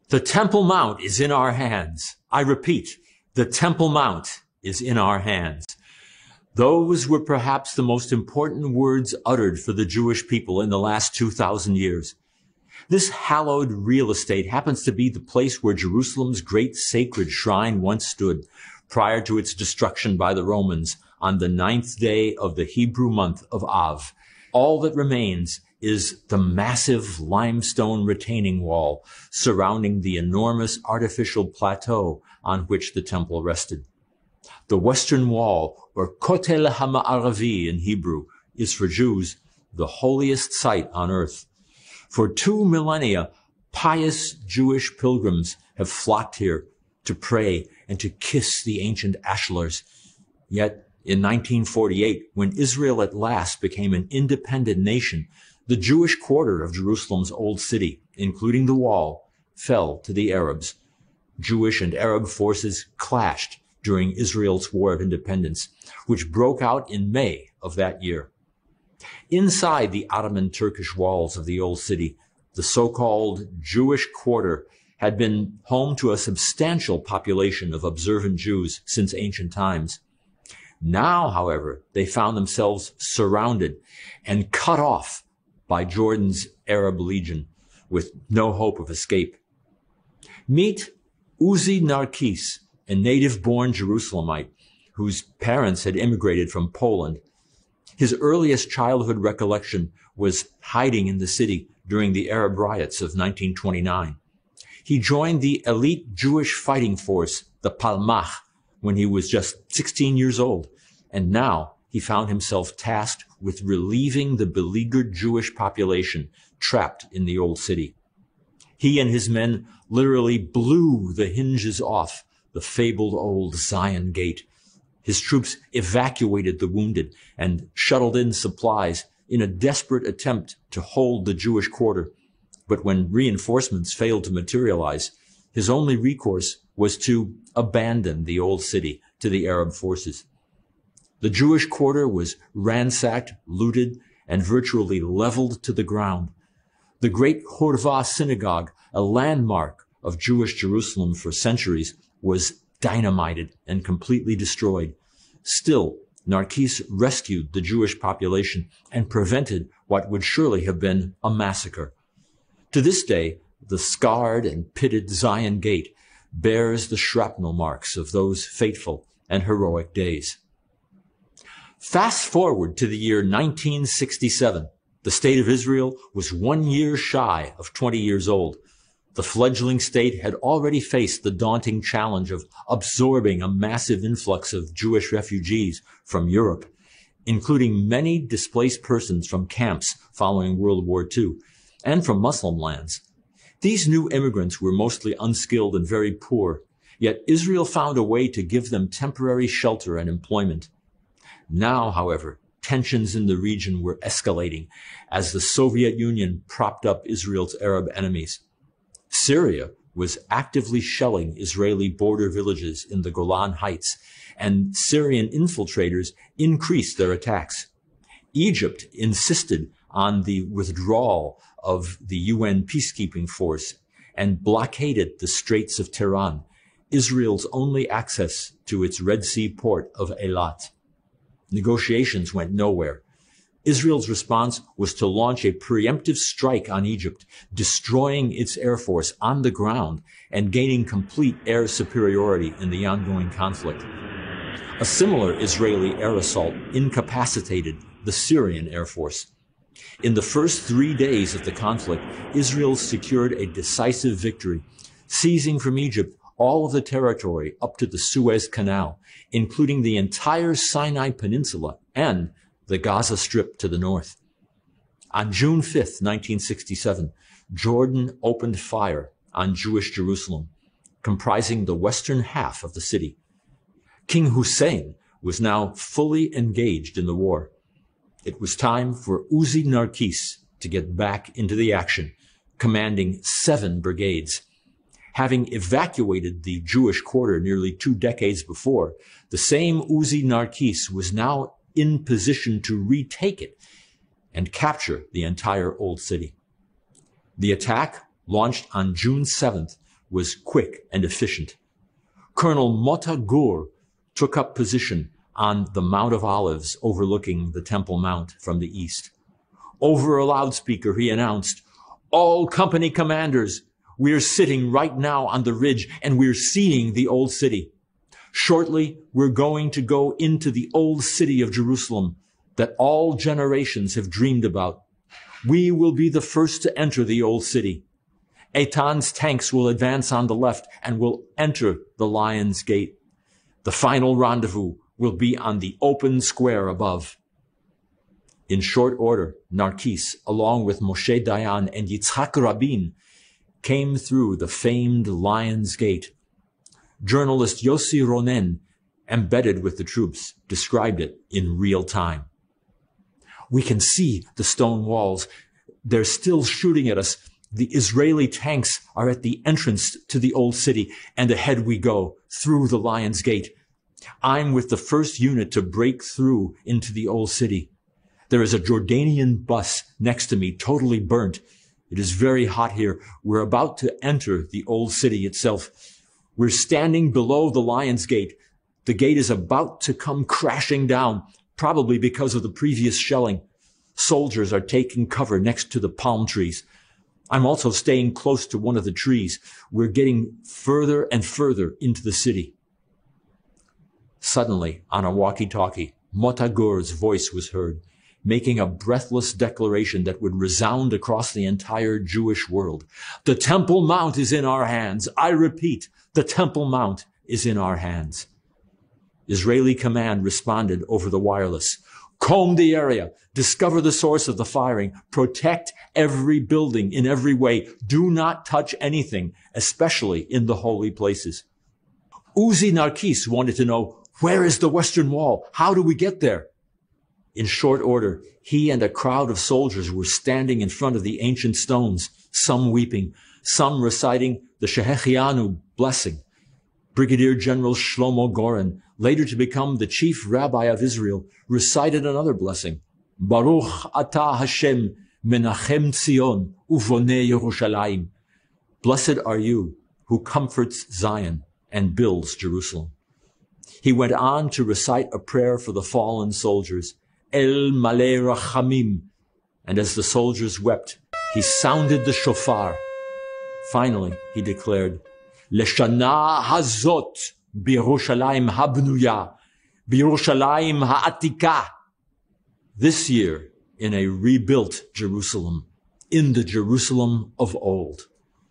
The Temple Mount is in our hands. I repeat, the Temple Mount is in our hands. Those were perhaps the most important words uttered for the Jewish people in the last 2,000 years. This hallowed real estate happens to be the place where Jerusalem's great sacred shrine once stood, prior to its destruction by the Romans on the 9th day of the Hebrew month of Av. All that remains is the massive limestone retaining wall surrounding the enormous artificial plateau on which the temple rested. The Western Wall, or Kotel HaMa'aravi in Hebrew, is for Jews the holiest site on earth. For 2 millennia, pious Jewish pilgrims have flocked here to pray and to kiss the ancient ashlars. Yet, in 1948, when Israel at last became an independent nation, the Jewish quarter of Jerusalem's old city, including the wall, fell to the Arabs. Jewish and Arab forces clashed during Israel's War of Independence, which broke out in May of that year. Inside the Ottoman Turkish walls of the old city, the so-called Jewish quarter had been home to a substantial population of observant Jews since ancient times. Now, however, they found themselves surrounded and cut off by Jordan's Arab Legion, with no hope of escape. Meet Uzi Narkis, a native-born Jerusalemite whose parents had immigrated from Poland. His earliest childhood recollection was hiding in the city during the Arab riots of 1929. He joined the elite Jewish fighting force, the Palmach, when he was just 16 years old, and now he found himself tasked with relieving the beleaguered Jewish population trapped in the old city. He and his men literally blew the hinges off the fabled old Zion Gate. His troops evacuated the wounded and shuttled in supplies in a desperate attempt to hold the Jewish quarter. But when reinforcements failed to materialize, his only recourse was to abandon the old city to the Arab forces. The Jewish quarter was ransacked, looted, and virtually leveled to the ground. The great Horva synagogue, a landmark of Jewish Jerusalem for centuries, was dynamited and completely destroyed. Still, Narkis rescued the Jewish population and prevented what would surely have been a massacre. To this day, the scarred and pitted Zion Gate bears the shrapnel marks of those fateful and heroic days. Fast forward to the year 1967. The state of Israel was 1 year shy of 20 years old. The fledgling state had already faced the daunting challenge of absorbing a massive influx of Jewish refugees from Europe, including many displaced persons from camps following World War II and from Muslim lands. These new immigrants were mostly unskilled and very poor, yet Israel found a way to give them temporary shelter and employment. Now, however, tensions in the region were escalating as the Soviet Union propped up Israel's Arab enemies. Syria was actively shelling Israeli border villages in the Golan Heights, and Syrian infiltrators increased their attacks. Egypt insisted on the withdrawal of the UN peacekeeping force and blockaded the Straits of Tiran, Israel's only access to its Red Sea port of Eilat. Negotiations went nowhere. Israel's response was to launch a preemptive strike on Egypt, destroying its air force on the ground and gaining complete air superiority in the ongoing conflict. A similar Israeli air assault incapacitated the Syrian air force. In the first 3 days of the conflict, Israel secured a decisive victory, seizing from Egypt all of the territory up to the Suez Canal, including the entire Sinai Peninsula and the Gaza Strip to the north. On June 5, 1967, Jordan opened fire on Jewish Jerusalem, comprising the western half of the city. King Hussein was now fully engaged in the war. It was time for Uzi Narkis to get back into the action, commanding 7 brigades. Having evacuated the Jewish quarter nearly 2 decades before, the same Uzi Narkis was now in position to retake it and capture the entire old city. The attack, launched on June 7th, was quick and efficient. Colonel Mota Gur took up position on the Mount of Olives overlooking the Temple Mount from the east. Over a loudspeaker, he announced, "All company commanders, we're sitting right now on the ridge and we're seeing the old city. Shortly, we're going to go into the old city of Jerusalem that all generations have dreamed about. We will be the first to enter the old city. Eitan's tanks will advance on the left and will enter the Lion's Gate. The final rendezvous will be on the open square above." In short order, Narkis, along with Moshe Dayan and Yitzhak Rabin, came through the famed Lion's Gate. Journalist Yossi Ronen, embedded with the troops, described it in real time. "We can see the stone walls. They're still shooting at us. The Israeli tanks are at the entrance to the old city, and ahead we go, through the Lion's Gate. I'm with the first unit to break through into the old city. There is a Jordanian bus next to me, totally burnt. It is very hot here. We're about to enter the old city itself. We're standing below the Lion's Gate. The gate is about to come crashing down, probably because of the previous shelling. Soldiers are taking cover next to the palm trees. I'm also staying close to one of the trees. We're getting further and further into the city." Suddenly, on a walkie-talkie, Motagur's voice was heard, making a breathless declaration that would resound across the entire Jewish world. "The Temple Mount is in our hands. I repeat, the Temple Mount is in our hands." Israeli command responded over the wireless. "Comb the area. Discover the source of the firing. Protect every building in every way. Do not touch anything, especially in the holy places." Uzi Narkis wanted to know, "Where is the Western Wall? How do we get there?" In short order, he and a crowd of soldiers were standing in front of the ancient stones, some weeping, some reciting the Shehechianu blessing. Brigadier General Shlomo Goren, later to become the chief rabbi of Israel, recited another blessing. "Baruch atah Hashem menachem Tzion uvonei Yerushalayim." Blessed are you who comforts Zion and builds Jerusalem. He went on to recite a prayer for the fallen soldiers, El Malei Rachamim, and as the soldiers wept, he sounded the shofar. Finally, he declared, Leshana hazot b'Yerushalayim habnuya, b'Yerushalayim ha'atika. This year, in a rebuilt Jerusalem, in the Jerusalem of old.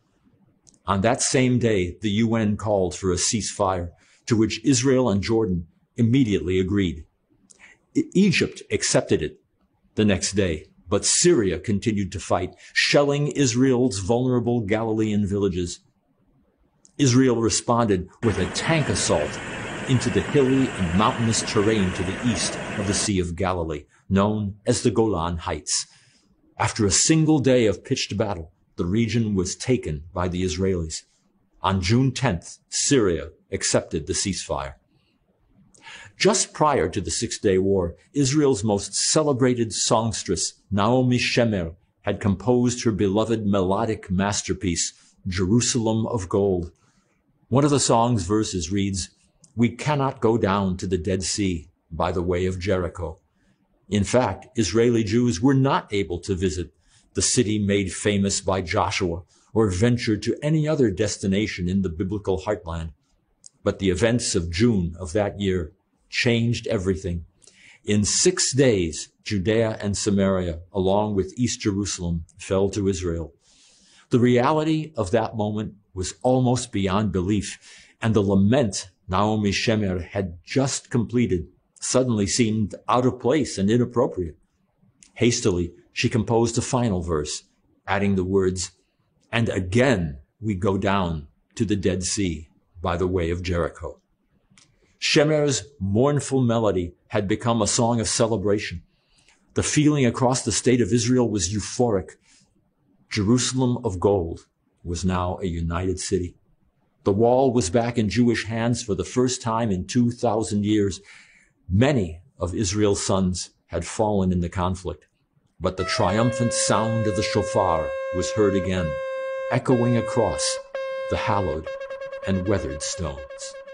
On that same day, the UN called for a ceasefire, to which Israel and Jordan immediately agreed. Egypt accepted it the next day, but Syria continued to fight, shelling Israel's vulnerable Galilean villages. Israel responded with a tank assault into the hilly and mountainous terrain to the east of the Sea of Galilee, known as the Golan Heights. After a single day of pitched battle, the region was taken by the Israelis. On June 10th, Syria accepted the ceasefire. Just prior to the Six-Day War, Israel's most celebrated songstress, Naomi Shemer, had composed her beloved melodic masterpiece, Jerusalem of Gold. One of the song's verses reads, "We cannot go down to the Dead Sea by the way of Jericho." In fact, Israeli Jews were not able to visit the city made famous by Joshua or venture to any other destination in the biblical heartland. But the events of June of that year changed everything. In 6 days, Judea and Samaria, along with East Jerusalem, fell to Israel. The reality of that moment was almost beyond belief, and the lament Naomi Shemer had just completed suddenly seemed out of place and inappropriate. Hastily, she composed a final verse, adding the words, "And again we go down to the Dead Sea by the way of Jericho." Shemer's mournful melody had become a song of celebration. The feeling across the state of Israel was euphoric. Jerusalem of gold was now a united city. The wall was back in Jewish hands for the first time in 2,000 years. Many of Israel's sons had fallen in the conflict, but the triumphant sound of the shofar was heard again, echoing across the hallowed and weathered stones.